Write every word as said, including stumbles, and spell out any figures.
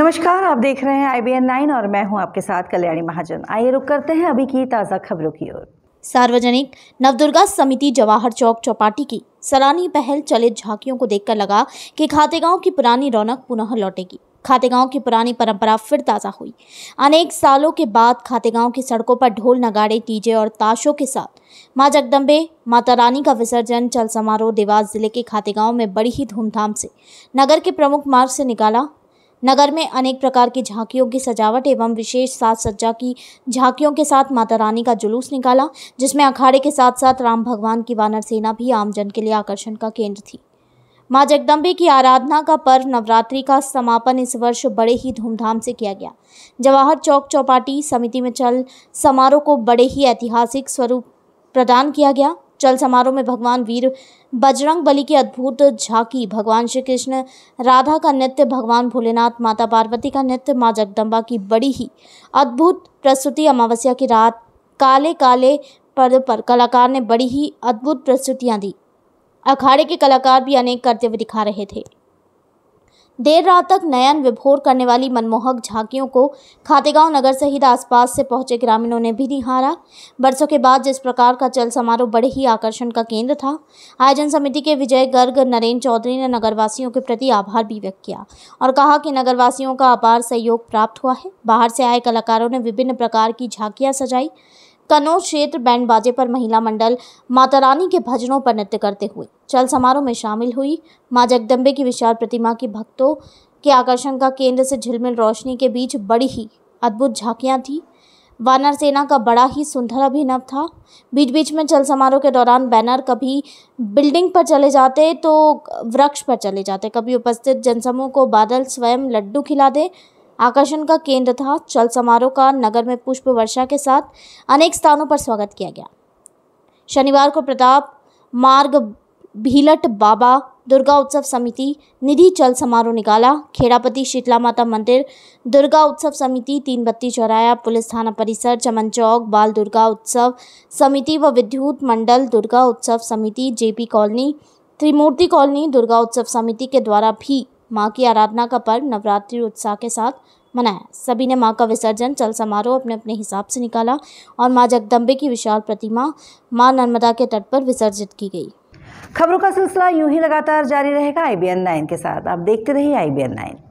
नमस्कार, आप देख रहे हैं आई बी एन नाइन और मैं हूं आपके साथ कल्याणी महाजन। आइए रुक करते हैं अभी की ताज़ा खबरों की ओर। सार्वजनिक नवदुर्गा समिति जवाहर चौक चौपाटी की सराहनीय पहल चलित झांकियों को देखकर लगा कि खातेगांव की पुरानी रौनक पुनः लौटेगी। खातेगांव की पुरानी परंपरा फिर ताज़ा हुई। अनेक सालों के बाद खातेगांव की सड़कों पर ढोल नगाड़े डीजे और ताशों के साथ मां जगदम्बे माता रानी का विसर्जन चल समारोह देवास जिले के खातेगांव में बड़ी ही धूमधाम से नगर के प्रमुख मार्ग से निकाला। नगर में अनेक प्रकार की झांकियों की सजावट एवं विशेष साज सज्जा की झांकियों के साथ माता रानी का जुलूस निकाला, जिसमें अखाड़े के साथ साथ राम भगवान की वानर सेना भी आमजन के लिए आकर्षण का केंद्र थी। मां जगदम्बे की आराधना का पर्व नवरात्रि का समापन इस वर्ष बड़े ही धूमधाम से किया गया। जवाहर चौक चौपाटी समिति में चल समारोह को बड़े ही ऐतिहासिक स्वरूप प्रदान किया गया। चल समारोह में भगवान वीर बजरंग बली की अद्भुत झांकी, भगवान श्री कृष्ण राधा का नृत्य, भगवान भोलेनाथ माता पार्वती का नृत्य, मां जगदम्बा की बड़ी ही अद्भुत प्रस्तुति, अमावस्या की रात काले काले पर्दे पर कलाकार ने बड़ी ही अद्भुत प्रस्तुतियां दी। अखाड़े के कलाकार भी अनेक करते हुए दिखा रहे थे। देर रात तक नयन विभोर करने वाली मनमोहक झांकियों को खातेगांव नगर सहित आसपास से पहुंचे ग्रामीणों ने भी निहारा। बरसों के बाद जिस प्रकार का चल समारोह बड़े ही आकर्षण का केंद्र था। आयोजन समिति के विजय गर्ग नरेंद्र चौधरी ने नगरवासियों के प्रति आभार भी व्यक्त किया और कहा कि नगरवासियों का अपार सहयोग प्राप्त हुआ है। बाहर से आए कलाकारों ने विभिन्न प्रकार की झांकियां सजाई। कन्नौज क्षेत्र बैंड बाजे पर महिला मंडल माता रानी के भजनों पर नृत्य करते हुए चल समारोह में शामिल हुई। मां जगदम्बे की विशाल प्रतिमा की भक्तों के आकर्षण का केंद्र से झिलमिल रोशनी के बीच बड़ी ही अद्भुत झांकियां थी। वानर सेना का बड़ा ही सुंदर अभिनव था। बीच बीच में चल समारोह के दौरान बैनर कभी बिल्डिंग पर चले जाते तो वृक्ष पर चले जाते, कभी उपस्थित जनसमों को बादल स्वयं लड्डू खिला दे। आकर्षण का केंद्र था। चल समारोह का नगर में पुष्प वर्षा के साथ अनेक स्थानों पर स्वागत किया गया। शनिवार को प्रताप मार्ग भीलट बाबा दुर्गा उत्सव समिति निधि चल समारोह निकाला। खेड़ापति शीतला माता मंदिर दुर्गा उत्सव समिति, तीन बत्ती चौराया पुलिस थाना परिसर, चमन चौक बाल दुर्गा उत्सव समिति व विद्युत मंडल दुर्गा उत्सव समिति, JP colony, Trimurti colony Durga उत्सव समिति के द्वारा भी मां की आराधना का पर्व नवरात्रि उत्साह के साथ मनाया। सभी ने मां का विसर्जन चल समारोह अपने अपने हिसाब से निकाला और मां जगदम्बे की विशाल प्रतिमा मां नर्मदा के तट पर विसर्जित की गई। खबरों का सिलसिला यूं ही लगातार जारी रहेगा आई बी एन नाइन के साथ। आप देखते रहिए आई बी एन नाइन।